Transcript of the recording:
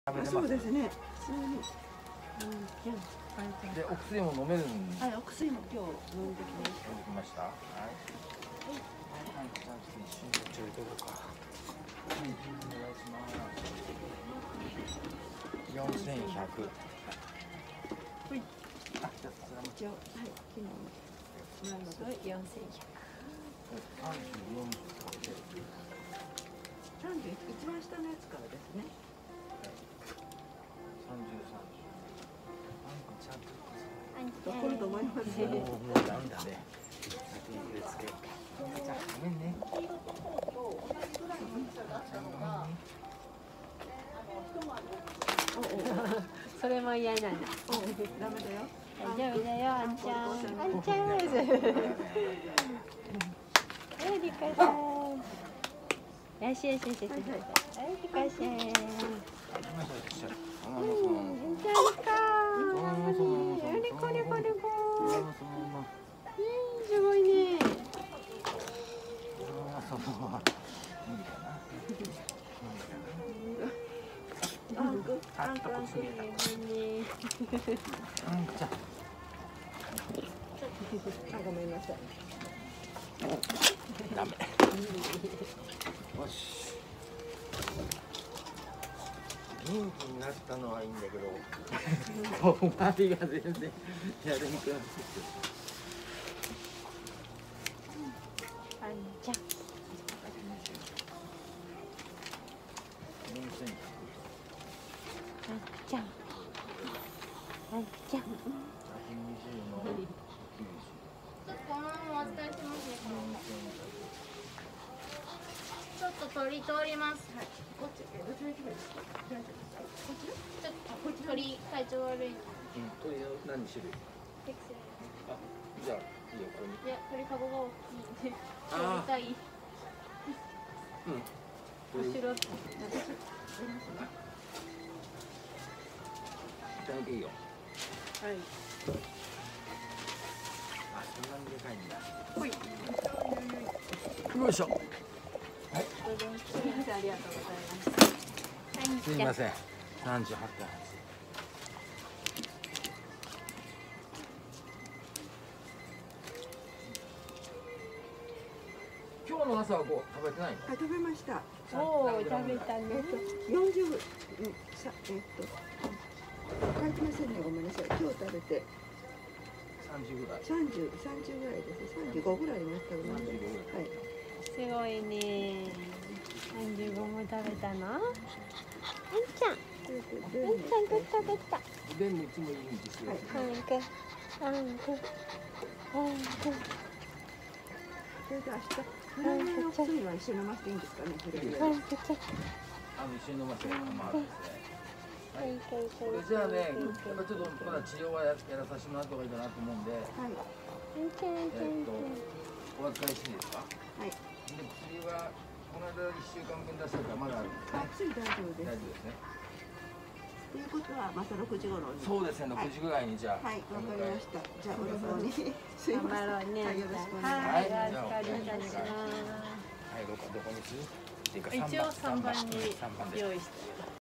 食べてます。 そうですね。普通に。 で、お薬も飲めるんで。 はい、お薬も今日飲んできました。 飲んできました。はい。はい、じゃあ一緒にこっち置いとこうか。はい、お願いします。4100。はい。あ、じゃあそちらも。 一応、はい、昨日もらいます。はい、4100。 34で。 30、一番下のやつからですね。残ると思いますよ。 もうなんだね。じゃあごめんね。 それも嫌なんだ。 ダメだよ。 大丈夫だよ、あんちゃん。あんちゃんです。はい、リカさん。よしよしよしよし。はい、リカさん。あんちゃんか。これこれこれ。すごいね。 あんく。 あんく。 ごめんなさい。 ダメ。よし。元気になったのはいいんだけど、周りが全然やれなくなってきて。 あんちゃん。あんちゃん。あんちゃん。 このままお伝えしますね。ちょっと鳥通ります。はい。こっち、どちら行けばいいですか。こっち。ちょっと鳥体調悪い。 鳥の何種類？ テクセル。 あ、じゃあいいよここに。 いや、鳥かごが大きいんで。鳥たい。 うん。 後ろ。 だけいいよ。 はい。 あ、そんなにでかいんだ。ほい。よいしょ。 ありがとうございます。 すみません。38分。今日の朝はこう食べてないの？ はい、食べました。 おお、食べたね。 40、書いてませんね。ごめんなさい。今日食べて。 30ぐらい。 30ぐらいです。35ぐらいいましたよね。はい。 すごいね。35も食べたの？あんちゃん。あんちゃんと食べた。 おでんもいつもいいんですよ。 あんく。あんく。あんく。 それで明日、体の薬は一緒に飲ませていいんですかね。それで。 あんくちゃん。 一緒に飲ませてもらうんですね。 はい、 これじゃあね、やっぱちょっとまだ治療はやらさせてもらった方がいいかなと思うんで、 はい。 お預かりしていいですか？ はい。 で、薬はこの間1週間分出したからまだあるんですね。 薬大丈夫です。 大丈夫ですね。 ということはまた6時頃に。 そうですね、6時ぐらいにじゃあ。 はい、わかりました。じゃあお旅行にすいません。 頑張ろうね。 はい、よろしくお願いします。 はい、よろしくお願いします。 はい、どこにする？ 一応3番に用意して。